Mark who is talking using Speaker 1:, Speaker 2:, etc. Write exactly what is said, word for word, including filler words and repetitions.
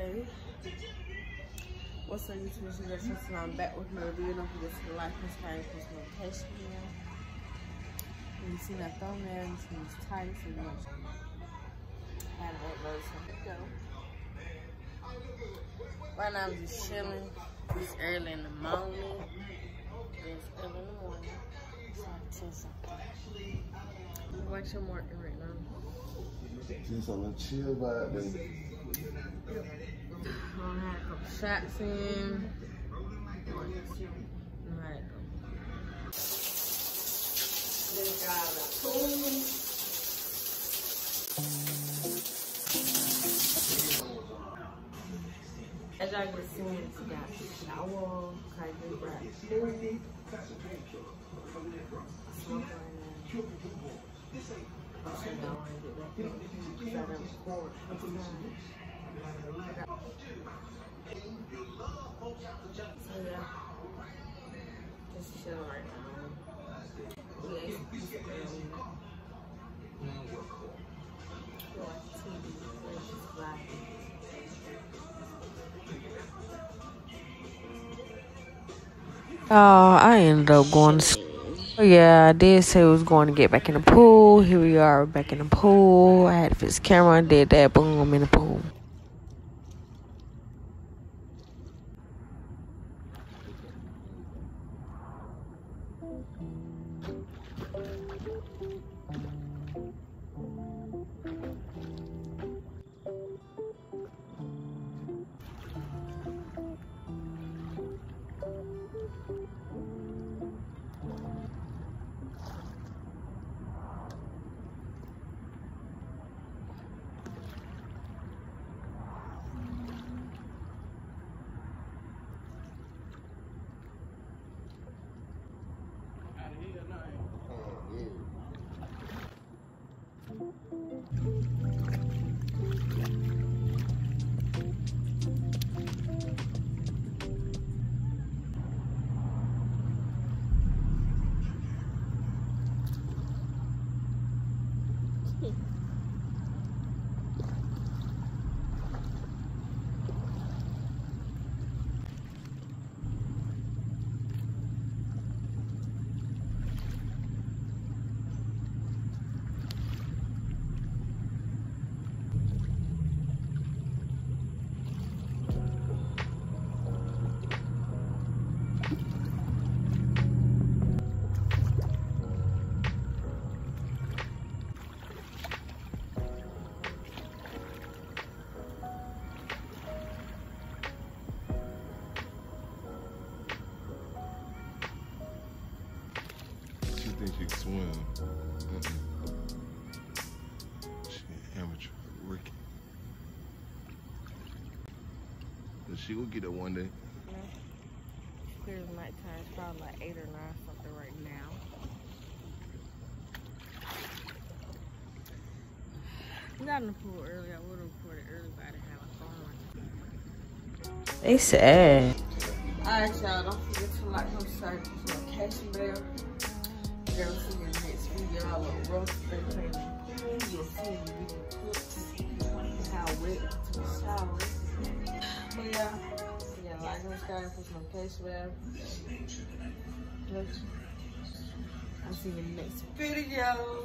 Speaker 1: Hey, what's up, YouTube? It's your sister, and I'm back with my review. Don't forget to like, subscribe, post notification bell. When you see that thumbnail, you see these titles, and you want to have an upload some video. Right now, I'm just chilling. It's early in the morning. It's early in the morning. So I'm tell something. What's your market right now?
Speaker 2: Just on a chill vibe, baby.
Speaker 1: I had a couple shots in. Alright. Then got a pool. As y'all can see, we got a shower, kind of got food. Smoke right now. I'm sure y'all want to get back in because I done record. So yeah, just chill right now. We ate some pizza earlier. Watch T V, it's just vibing.
Speaker 3: Oh, I ended up going to sleep. Yeah, I did say we was going to get back in the pool. Here we are back in the pool. I had to fix the camera and did that. Boom, I'm in the pool.
Speaker 2: She can swim. Mm-mm. She an amateur rookie. But she will get it one day.
Speaker 1: It's clear as nighttime. It's probably like eight or nine something right now. We got in the pool early. I would have recorded early, but I didn't have a phone.
Speaker 3: They sad.
Speaker 1: Alright, y'all. Don't forget to like, subscribe, post notification bell. You'll see your next video. I will roast the thing. You'll see the video clips. How wet to the shower. But yeah, yeah, like, subscribe, post notification bell. I'll see you in the next video.